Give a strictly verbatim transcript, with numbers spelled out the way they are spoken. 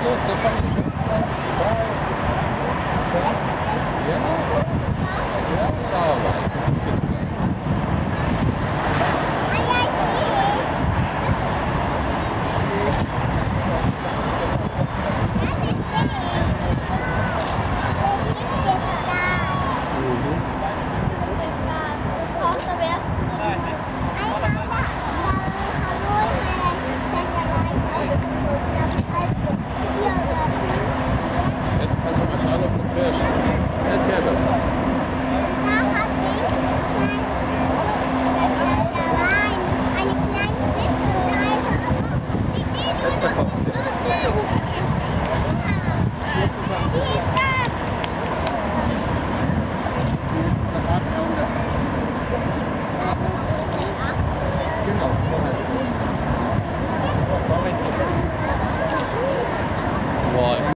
los, da fand ich schon. Ja, ja, schauen wir mal. Das ist jetzt geil. Jetzt kannst du mal schauen, ob das wirst. Jetzt hörst du es. Genau, so heißt es. Boah,